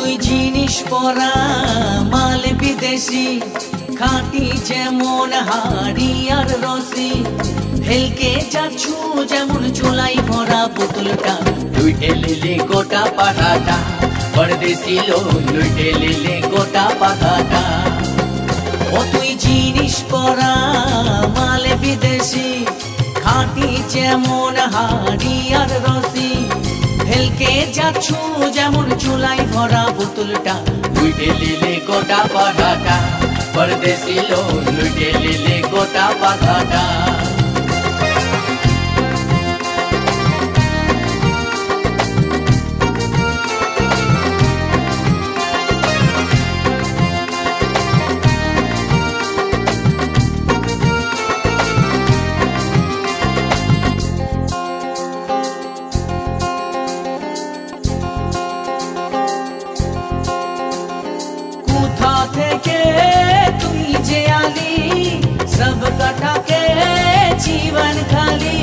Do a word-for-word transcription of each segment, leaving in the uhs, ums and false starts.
তুই জিনিস পরা মাল বিদেশি, খাঁটি যেমন হাড়ি আর রসি, হেলকে যাচ্ছু যেমন চোলাই ভরা বোতলটা, লুইটে লিলে গোটা পাঠাটা, পরদেশি লোক লুইটে লিলে গোটা পাঠাটা। ও তুই জিনিস পরা মাল বিদেশি, খাঁটি যেমন হাড়ি আর রসি, হেলকে যাচ্ছু যেমন চুলাই ভরা বোতলটা, লুইটে লিলে গোটা পাঠাটা, পরদেশি লোক লুইটে লিলে গোটা পাঠাটা। থেকে তুই যে আলি সব কাটাকে জীবন খালি,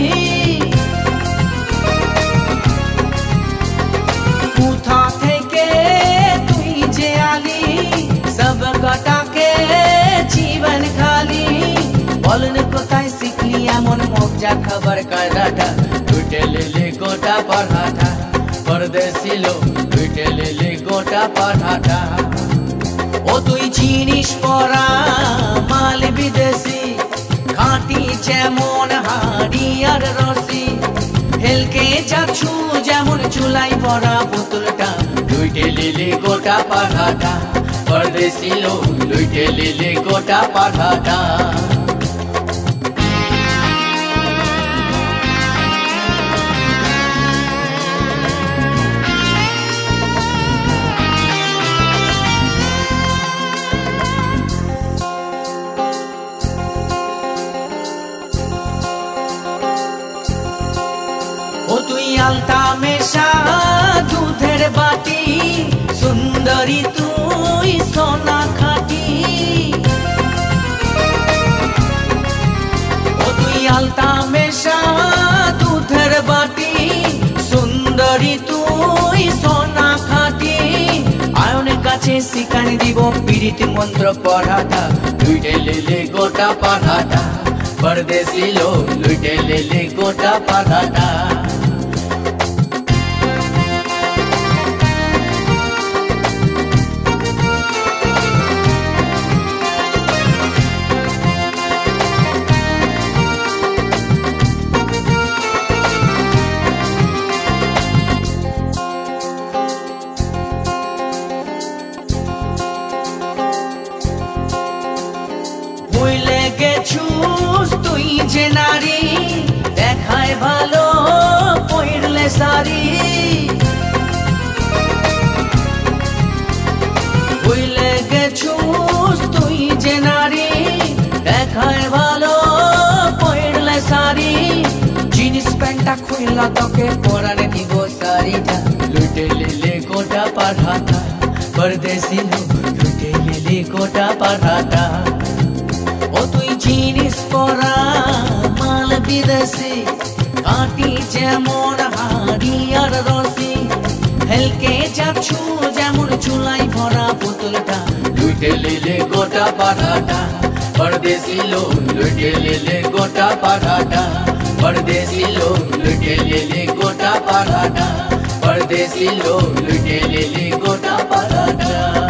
কোথা থেকে তুই যে আলি সব কাটাকে জীবন খালি, বলন কোথায় শিখলি এমন মজা খবর কাটাটা, লুটে লিলে গোটা পাঠাটা, পরদেশি লোক লুটে লিলে গোটা পাঠাটা। ও তুই জিনিস পরা মাল বিদেশি, খাঁটি যেমন হাড়ি আর রসি, হেলকে যাচ্ছু যেমন চুলাই ভরা বোতলটা, লুইটে লিলে গোটা পাঠাটা, পরদেশি লোক লুইটে লিলে গোটা পাঠাটা। ও তুই আলতা মেশা দুধের বাটি, সুন্দরী তুই সোনা খাটি, ও তুই আলতা মেশা দুধের বাটি, সুন্দরী তুই সোনা খাটি, আয়নের কাছে শিখানি দিব পীড়িত মন্ত্র পড়াটা, লুইটে লিলে গোটা পাঠাটা, পরদেশি লোক লুইটে লিলে গোটা পাঠাটা। ভুলে গেছুস তুই যে নারী, দেখায় ভালো পরলে শাড়ি, ভুলে গেছুস তুই যে নারী, দেখায় ভালো পরলে শাড়ি, জিনিস প্যান্টটা খুললা তোকে পরানে দিব শাড়িটা, লুটে লিলে গোটা পাঠাটা, পরদেশি লোক লুটে লিলে গোটা পাঠাটা। ও তুই জিনিস পরা মাল বিদেশি, খাঁটি যেমন হাড়ি আর রসি, হেলকে যাচ্ছু যেমন চুলাই ভরা বোতলটা, লুটে লিলে গোটা পাঠাটা, পরদেশি লোক লুটে লিলে গোটা পাঠাটা, পরদেশি লোক লুটে লিলে গোটা পাঠাটা, পরদেশি লোক লুটে লিলে গোটা পাঠাটা।